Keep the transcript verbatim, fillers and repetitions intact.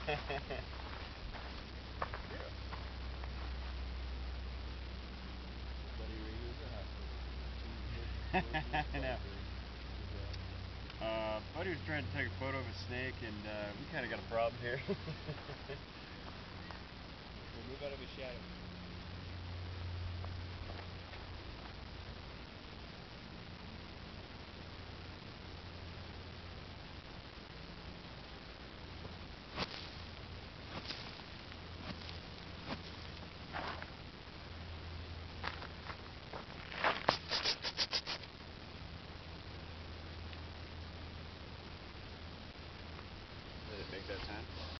I know. Uh, Buddy was trying to take a photo of a snake, and uh, we kind of got a problem here. We'll move out of his shadow. Did it make that time?